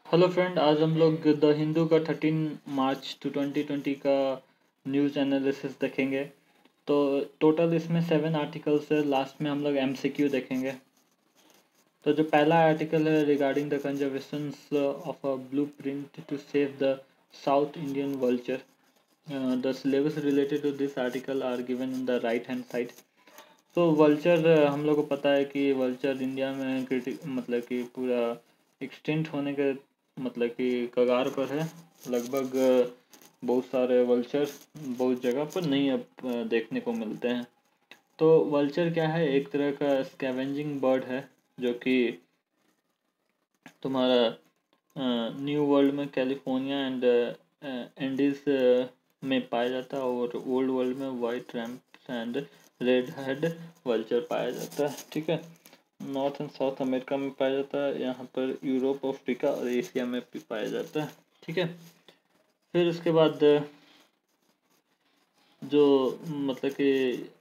Hello friend, आज हम लोग द हिंदू का 13 मार्च टू 2020 का न्यूज़ एनालिसिस देखेंगे। तो टोटल इसमें 7 आर्टिकल्स है। लास्ट में हम लोग एमसीक्यू देखेंगे। तो जो पहला आर्टिकल है regarding the conservation of a blueprint to save the South Indian vulture. The syllabus related to this article are given in the right hand side. तो वल्चर हम लोग को पता है कि वल्चर इंडिया में मतलब कि पूरा एक्सटेंट होने के मतलब कि कगार पर है। लगभग बहुत सारे वल्चर बहुत जगह पर नहीं अब देखने को मिलते हैं। तो वल्चर क्या है? एक तरह का स्कैवेंजिंग बर्ड है जो कि तुम्हारा न्यू वर्ल्ड में कैलिफोर्निया एंड एंडीज में पाया जाता है, और ओल्ड वर्ल्ड में white rumps and red head vulture पाया जाता है। ठीक है, नॉर्थ एंड साउथ अमेरिका में पाया जाता है, यहाँ पर यूरोप, अफ्रीका और एशिया में भी पाया जाता है। ठीक है, फिर उसके बाद जो मतलब कि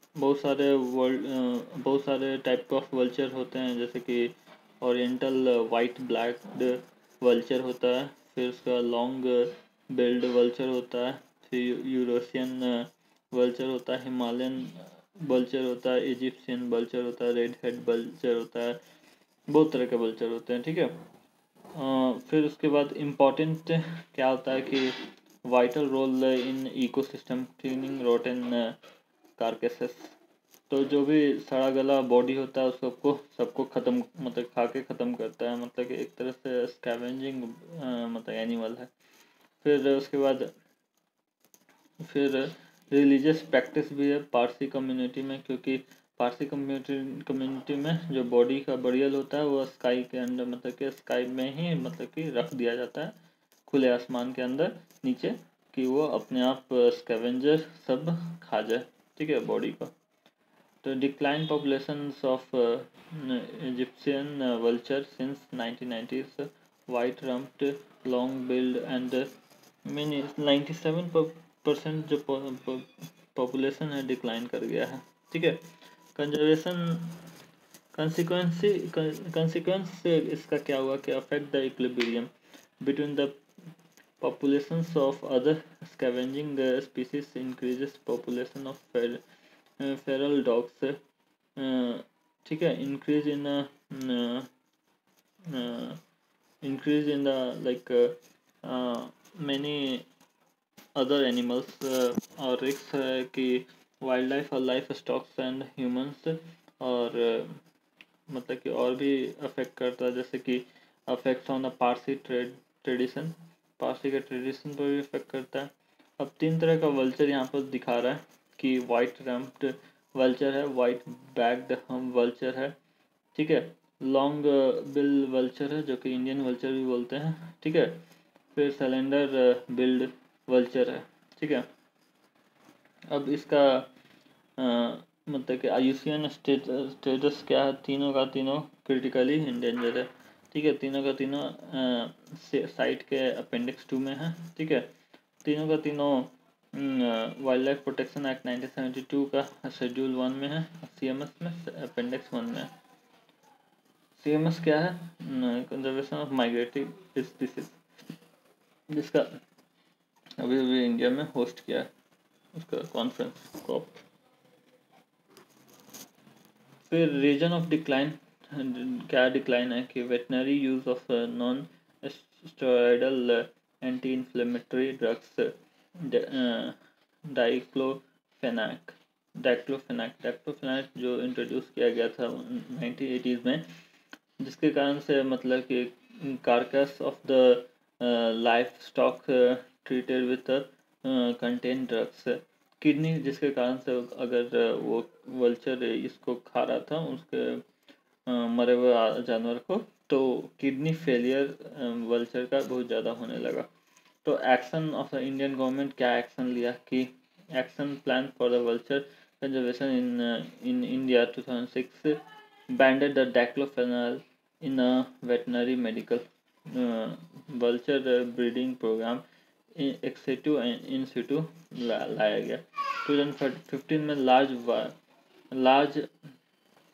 बहुत सारे टाइप ऑफ वल्चर होते हैं, जैसे कि ओरिएंटल वाइट ब्लैक्ड वल्चर होता है, फिर उसका लॉन्ग बिल्ड वल्चर होता है, फिर यूरोशियन वल्चर होता है, हिमालयन वल्चर होता है, इजिप्शियन वल्चर होता है, रेड हेड वल्चर होता है, बहुत तरह के वल्चर होते हैं। ठीक है, फिर उसके बाद इम्पॉर्टेंट क्या होता है कि vital role in ecosystem cleaning rotten carcasses. तो जो भी सड़ा गला बॉडी होता है उसको सबको ख़त्म मतलब खा के ख़त्म करता है, मतलब कि एक तरह से स्कैवेंजिंग मतलब एनिमल है। फिर उसके बाद फिर रिलीजियस प्रैक्टिस भी है पारसी कम्युनिटी में, क्योंकि पारसी कम्युनिटी में जो बॉडी का बरियल होता है वो स्काई के अंदर मतलब कि स्काई में ही मतलब कि रख दिया जाता है, खुले आसमान के अंदर नीचे, कि वो अपने आप स्कैवेंजर सब खा जाए। ठीक है, बॉडी को। तो decline populations of Egyptian vulture since 1990s, white rumped long billed and mean 97% जो पॉपुलेशन है डिक्लाइन कर गया है। ठीक है, कंजर्वेशन कंसिक्वेंस इसका क्या हुआ कि affect the equilibrium between the populations of other scavenging species, increases population of feral dogs। ठीक है, increase in the like many other animals, और रिस्क है कि वाइल्ड लाइफ और लाइफ स्टॉक्स एंड ह्यूमंस, और मतलब कि और भी अफेक्ट करता है, जैसे कि affects on the Parsi tradition, Parsi के ट्रेडिशन पर भी इफेक्ट करता है। अब 3 तरह का वल्चर यहाँ पर दिखा रहा है कि वाइट रैम्प्ड वल्चर है, वाइट बैग्ड हम वल्चर है, ठीक है, लॉन्ग बिल वल्चर है जो कि इंडियन वल्चर भी बोलते हैं। ठीक है, फिर सिलेंडर बिल्ड वल्चर है। ठीक है, अब इसका मतलब कि आयुष्मान स्टेटस क्या है? तीनों का तीनों क्रिटिकली इंडेंजर है। ठीक है, तीनों का तीनों साइट के अपेंडिक्स 2 में है। ठीक है, तीनों का तीनों वाइल्ड लाइफ प्रोटेक्शन एक्ट 1972 का शेड्यूल 1 में है, सीएमएस में अपेंडिक्स 1 में है। सीएमएस क्या है? कंजर्वेशन ऑफ माइग्रेटरी स्पीसीज, जिसका अभी अभी इंडिया में होस्ट किया है उसका कॉन्फ्रेंस कॉप। फिर रीजन ऑफ डिक्लाइन, क्या डिक्लाइन है कि veterinary use of non steroidal anti inflammatory drugs, diclofenac diclofenac जो इंट्रोड्यूस किया गया था 1980s में, जिसके कारण से मतलब कि carcass of the life stock treated with contain drugs, kidney, जिसके कारण से अगर वो वल्चर इसको खा रहा था उसके मरे हुए जानवर को, तो किडनी फेलियर वल्चर का बहुत ज़्यादा होने लगा। तो action of the Indian government क्या एक्शन लिया कि action plan for the vulture conservation in India 2006 banned the diclofenac in a veterinary medical vulture breeding programme ex situ and in situ लाया गया। 2015 में large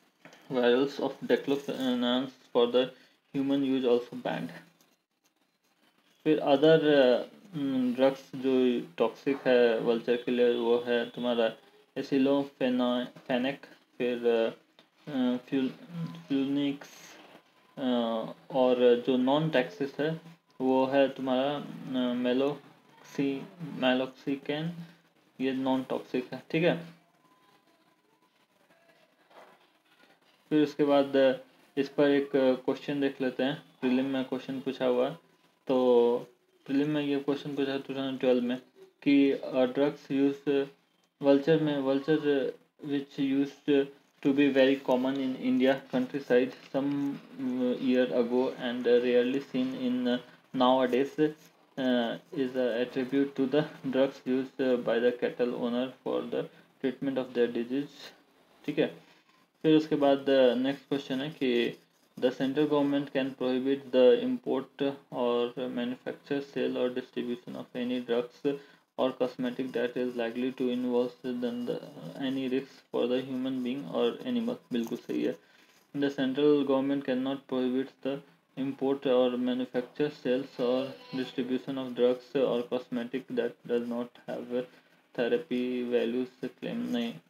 vials of diclofenac for the human use also banned. फिर other drugs जो toxic है vulture के लिए वो है तुम्हारा एसिलोफेनेक, फिर फ्यूनिक्स, और जो नॉन टैक्सिस है वो है तुम्हारा मेलोक्सिकैन, ये नॉन टॉक्सिक है। ठीक है, फिर उसके बाद इस पर एक क्वेश्चन देख लेते हैं, प्रीलिम में क्वेश्चन पूछा हुआ है। तो प्रीलिम में ये क्वेश्चन पूछा 2012 में कि drugs use vulture which used to be very common in India countryside some year ago and rarely seen in nowadays, is a attribute to the drugs used by the cattle owner for the treatment of their disease। ठीक है, फिर उसके बाद next question है कि the central government can prohibit the import और manufacture sale और distribution of any drugs or cosmetic that is likely to involve any risk for the human being or animal। बिल्कुल सही है। The central government cannot prohibit the import or manufacture, sales or distribution of drugs or cosmetic that does not have therapy values claim।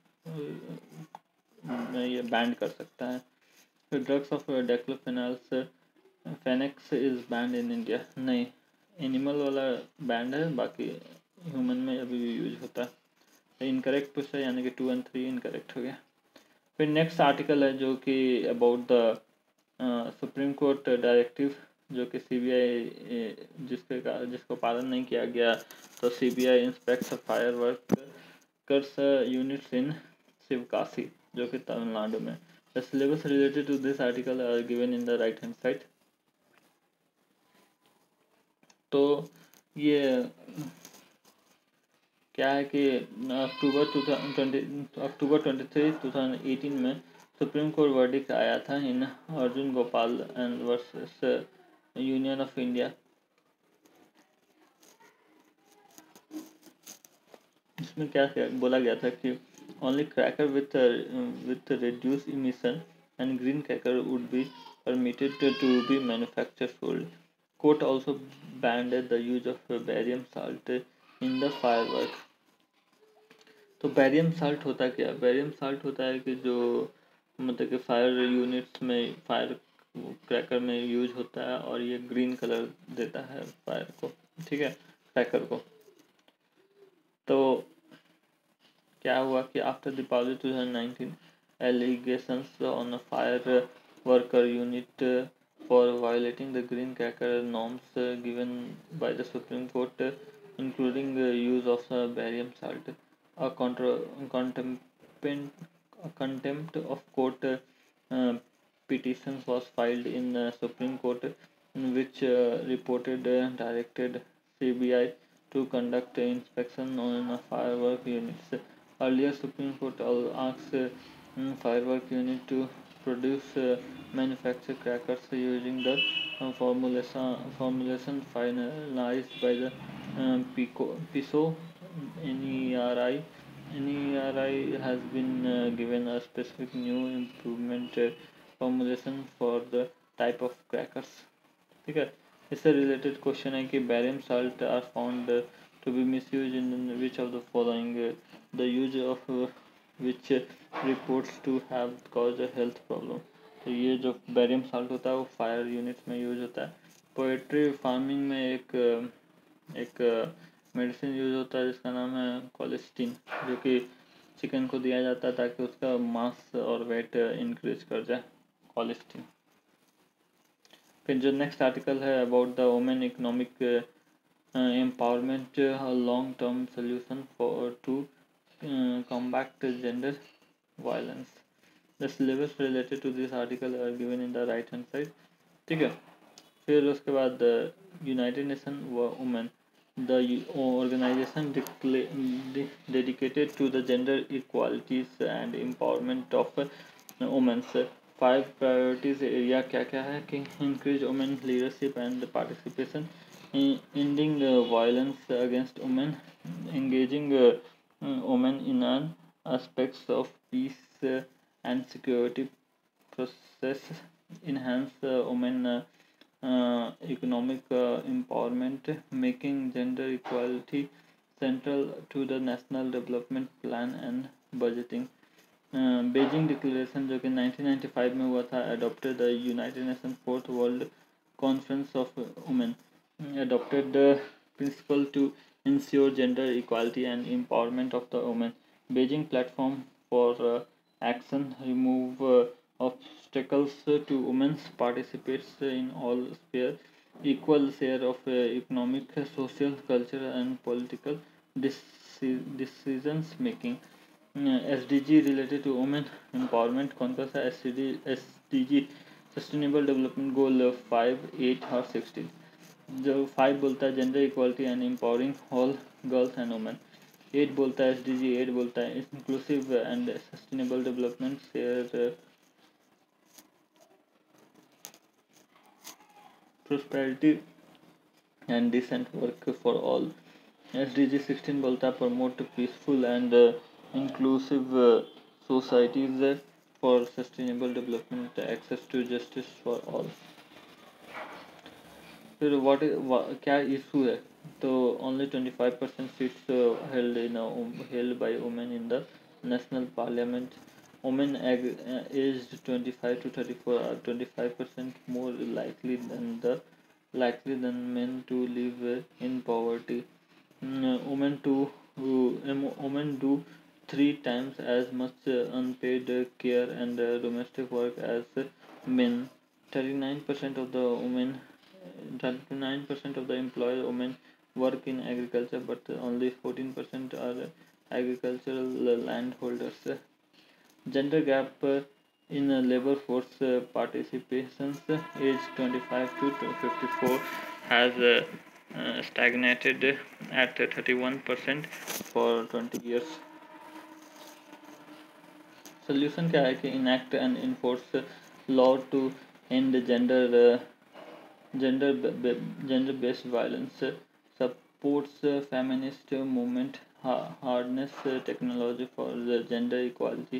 नहीं ये band कर सकता है। फिर drugs of diclofenac is banned in India. नहीं, animal वाला banned है, बाकी ह्यूमन में अभी भी यूज होता है। इनकरेक्ट पूछा, यानी कि 2 और 3 इनकरेक्ट हो गया। फिर नेक्स्ट आर्टिकल है जो कि about the supreme court directive, जो कि सीबीआई जिसको पालन नहीं किया गया, तो CBI inspects fire workers units in Sivakasi, जो कि तमिलनाडु में। The syllabus related to this article are given in the right hand side. तो ये क्या है कि अक्टूबर 23 2018 में सुप्रीम कोर्ट वर्डिक्ट आया था in Arjun Gopal and versus Union of India. इसमें क्या बोला गया था कि only cracker with reduce emission and green cracker would be permitted to be manufacture sold. Court also banned the use of barium salt in the firework. तो barium salt होता क्या? Barium salt होता है कि जो मतलब कि फायर यूनिट्स में, फायर क्रैकर में यूज होता है, और ये ग्रीन कलर देता है फायर को। ठीक है, क्रैकर को। तो क्या हुआ कि after Deepavali 2019 allegations on a fire worker unit for violating the green cracker norms given by the supreme Court including use of barium salt, a contempt of court petition was filed in Supreme Court, in which reported directed CBI to conduct inspection on firework units. Earlier, Supreme Court asked firework unit to produce manufacture crackers using the formulation finalized by the PISO NERI. NERI has been given a specific new improvement formulation for the type of crackers। ठीक है, इससे related question है कि barium salt are found to be misuse in which of the following, the use of which reports to have cause a health problem. तो ये जो barium salt होता है वो फायर यूनिट्स में यूज होता है। पोएट्री फार्मिंग में एक मेडिसिन यूज होता है जिसका नाम है कोलेस्टिन, जो कि चिकन को दिया जाता है ताकि उसका मास और वेट इंक्रीज कर जाए, कोलेस्टिन। फिर जो नेक्स्ट आर्टिकल है about the women economic empowerment, long term solution for to combat gender violence. The syllabus related to this article are given in the right hand side. ठीक है, फिर उसके बाद united nation women, the organization dedicated to the gender equalities and empowerment of women। 5 priorities area क्या क्या है कि increase women leadership and participation, ending violence against women, engaging women in all aspects of peace and security process, enhance women economic empowerment, making gender equality central to the national development plan and budgeting. Beijing declaration जो कि 1995 में हुआ था, adopted the United Nations Fourth World Conference of Women, adopted the principle to ensure gender equality and empowerment of the women. Beijing platform for action remove obstacles to women's participates in all spheres, equal share of economic, social, cultural and political decisions making. SDG related to women empowerment कौन सा सा SDG sustainable development goal 5, 8 और 16. जो 5 बोलता है gender equality and empowering all girls and women. 8 बोलता है SDG 8 बोलता है inclusive and sustainable development, share prosperity and decent work for all. SDG 16 बोलता है promote peaceful and inclusive societies for sustainable development, access to justice for all. फिर क्या issue है, तो only 25% seats held by women in the national parliament. Women aged 25 to 34 are 25% more likely than men to live in poverty. Women do 3 times as much unpaid care and domestic work as men. 39% of the 39% of the employed women work in agriculture, but only 14% are agricultural landholders. Gender gap in labor force participations age 25 to 54 has stagnated at 31% for 20 years. Solution क्या है कि enact and enforce law to end gender based violence, supports feminist movement, harness technology for the gender equality,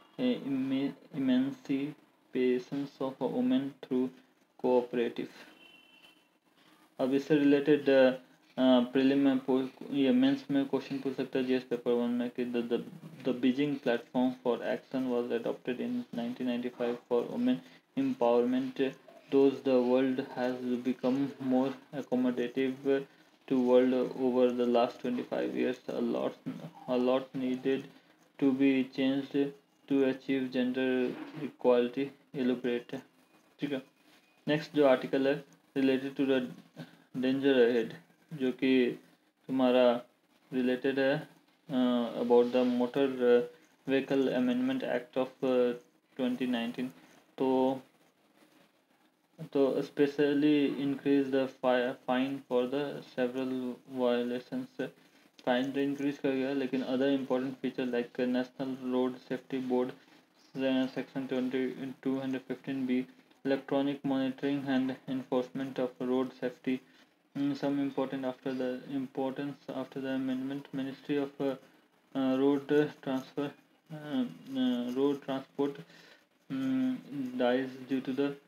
emancipation of women through cooperative. अब इससे related prelim में ये mains में question पूछ सकता है जीएस पेपर 1 में कि the Beijing platform for action was adopted in 1995 for women empowerment. Those the world has become more accommodative to world over the last 25 years. A lot needed to be changed to achieve gender equality. Elaborate. ठीक है. Next जो article है related to the danger ahead, जो कि तुम्हारा related है about the motor vehicle amendment act of 2019. तो specially increase the fine for the several violations. Fine तो इंक्रीज कर गया, लेकिन other important feature like national road safety board section 215B, electronic monitoring and enforcement of road safety. Some important after the amendment, Ministry of road transport dies due to the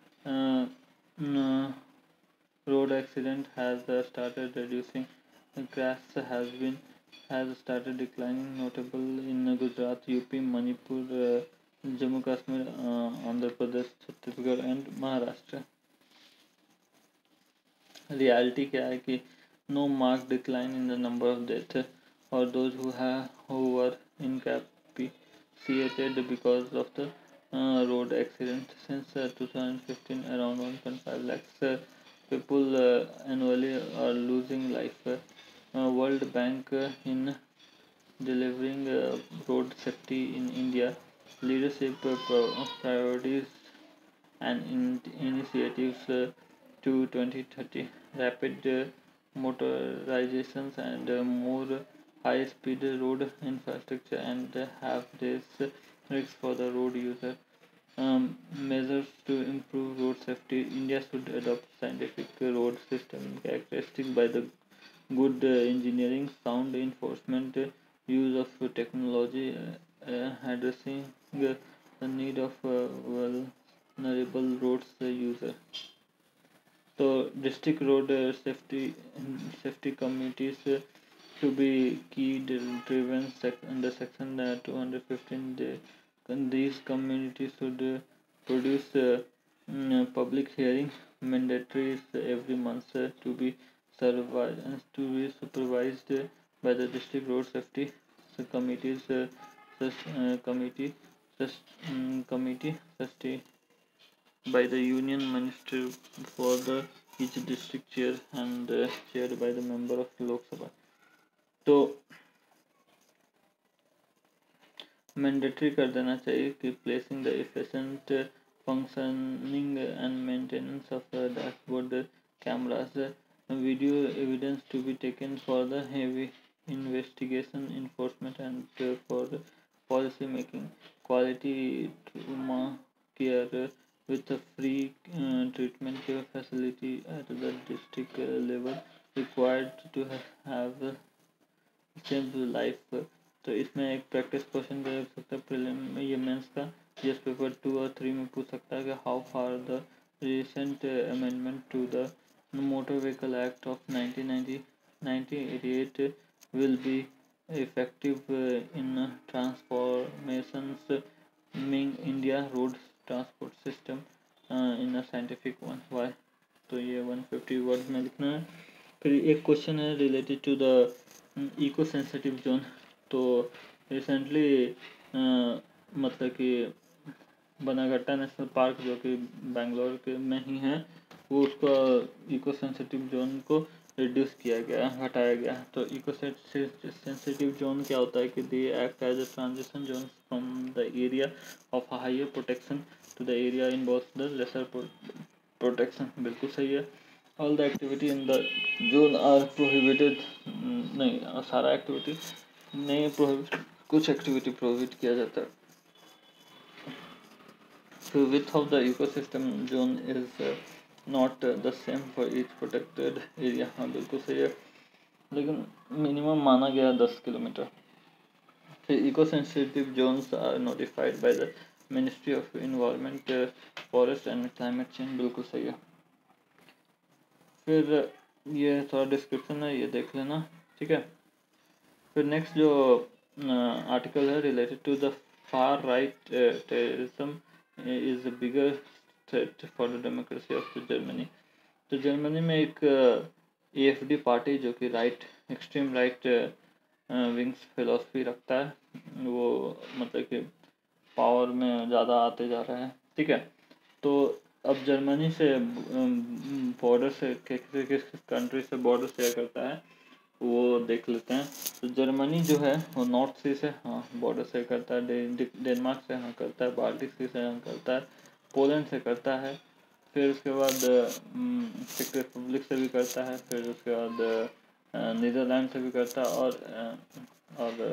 road accident has started reducing. Crash has started declining, notable in Gujarat, UP, Manipur, Jammu Kashmir, Andhra Pradesh, Chhattisgarh and Maharashtra. Reality क्या है कि no mark decline in the number of death और those who were incapacitated because of the road accident. Since 2015, around 1.5 lakhs people annually are losing life. World Bank in delivering road safety in India, leadership priorities and initiatives to 2030, rapid motorizations and more high-speed road infrastructure and have-days risks for the road user. Measures to improve road safety. India should adopt scientific road system characteristic by the good engineering, sound enforcement, use of technology, addressing the need of vulnerable roads user. तो district road safety committees to be key driven under section 215. These communities should produce public hearing mandatory every month to be supervised by the district road safety committees committee committee by the union minister for the each district chair and chaired by the member of Lok Sabha. तो mandatory कर देना चाहिए कि placing the efficient functioning and maintenance of dashboard cameras video evidence to be taken for the heavy investigation enforcement and for policy making quality care with a free treatment facility at the district level required to have save life. तो इसमें एक practice question दे सकता है prelim में, ये mains का GS paper 2 और 3 में पूछ सकता है कि how far the recent amendment to the motor vehicle act of 1988 will be effective in transformations mean India road transport system in a scientific one. Why? तो ये 150 वर्ड में लिखना है. फिर एक क्वेश्चन है related to the eco sensitive zone. तो recently मतलब कि बनागट्टा नेशनल पार्क जो कि बेंगलोर के में ही है, वो उसका इको सेंसिटिव जोन को रिड्यूस किया गया, घटाया गया. तो इको सेंसिटिव जोन क्या होता है कि they act as a transition zone from the area of higher protection to the area in both the lesser protection. बिल्कुल सही है. All the activity in the zone are prohibited. नहीं, सारा activity नहीं प्रोहिबिट, कुछ एक्टिविटी प्रोहिबिट किया जाता है. So width of the ecosystem zone is not the same for each protected area. हाँ बिल्कुल सही है, लेकिन मिनिमम माना गया 10 किलोमीटर. फिर eco sensitive zones are notified by the ministry of environment forest and climate change. बिल्कुल सही है. फिर ये थोड़ा डिस्क्रिप्शन है, ये देख लेना, ठीक है. फिर नेक्स्ट जो आर्टिकल है related to the far right terrorism is the bigger threat for the democracy of Germany. तो जर्मनी में एक एएफडी पार्टी जो कि right extreme right wings philosophy रखता है, वो मतलब कि पावर में ज़्यादा आते जा रहा है, ठीक है. तो अब जर्मनी से बॉर्डर से किस कंट्री से बॉर्डर शेयर करता है वो देख लेते हैं. तो जर्मनी जो है वो नॉर्थ सी से हाँ बॉर्डर शेयर करता है, डेनमार्क से हाँ करता है, बाल्टिक सी से हाँ करता है, पोलैंड से करता है, फिर उसके बाद चेक रिपब्लिक से भी करता है, फिर उसके बाद नीदरलैंड से भी करता है, और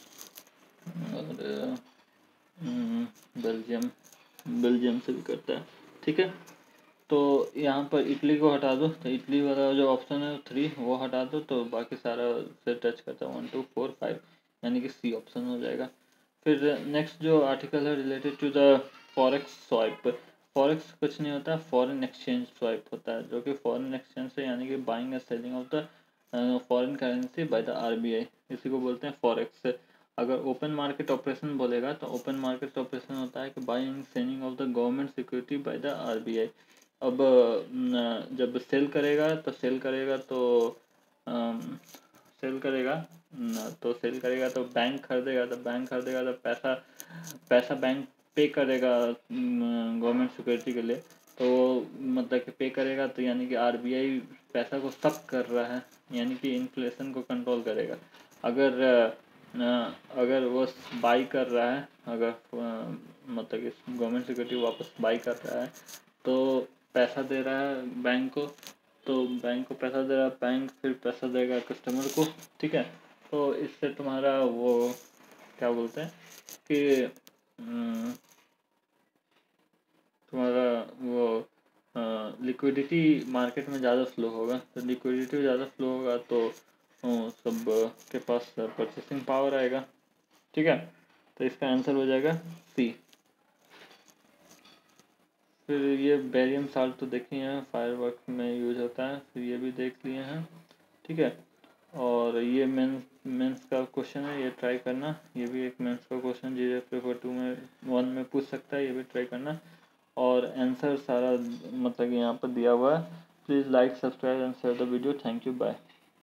बेल्जियम से भी करता है, ठीक है. तो यहाँ पर इटली को हटा दो, तो इटली वाला जो ऑप्शन है 3 वो हटा दो, तो बाकी सारा से टच करता है 1 2 4 5, यानी कि सी ऑप्शन हो जाएगा. फिर नेक्स्ट जो आर्टिकल है related to the forex swap. Forex कुछ नहीं होता, फॉरेन एक्सचेंज स्वाइप होता है, जो कि फॉरेन एक्सचेंज से यानी कि buying and selling of the foreign currency by the RBI, इसी को बोलते हैं फॉरेक्स. अगर ओपन मार्केट ऑपरेशन बोलेगा तो ओपन मार्केट ऑपरेशन होता है कि buying selling of the government security by the RBI. अब जब सेल करेगा तो सेल करेगा तो बैंक खरीदेगा, तो बैंक खरीदेगा तो पैसा बैंक पे करेगा गवर्नमेंट सिक्योरिटी के लिए. तो मतलब कि पे करेगा, तो यानी कि आरबीआई पैसा को स्टॉक कर रहा है, यानी कि इन्फ्लेशन को कंट्रोल करेगा. अगर वो बाई कर रहा है, अगर मतलब कि गवर्नमेंट सिक्योरिटी वापस बाई कर रहा है तो पैसा दे रहा है बैंक को, तो बैंक को पैसा दे रहा है, बैंक फिर पैसा देगा कस्टमर को, ठीक है. तो इससे तुम्हारा वो क्या बोलते हैं कि तुम्हारा वो लिक्विडिटी मार्केट में ज़्यादा फ्लो होगा. तो लिक्विडिटी ज़्यादा फ्लो होगा तो सब के पास परचेसिंग पावर आएगा, ठीक है. तो इसका आंसर हो जाएगा सी. फिर ये बेरियम साल्ट तो देखे हैं, फायरवर्क में यूज होता है, फिर ये भी देख लिए हैं, ठीक है। और ये मेंस का क्वेश्चन है, ये ट्राई करना, ये भी एक मेंस का क्वेश्चन जी पेपर 2 में 1 में पूछ सकता है, ये भी ट्राई करना। और आंसर सारा मतलब यहाँ पर दिया हुआ है। Please like, subscribe and share the video. Thank you, bye.